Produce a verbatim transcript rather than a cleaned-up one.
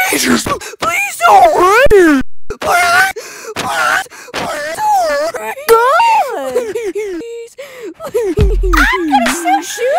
Please, please don't hurt. Please, please, please don't hurt. God. Please, please. I'm gonna stop shooting.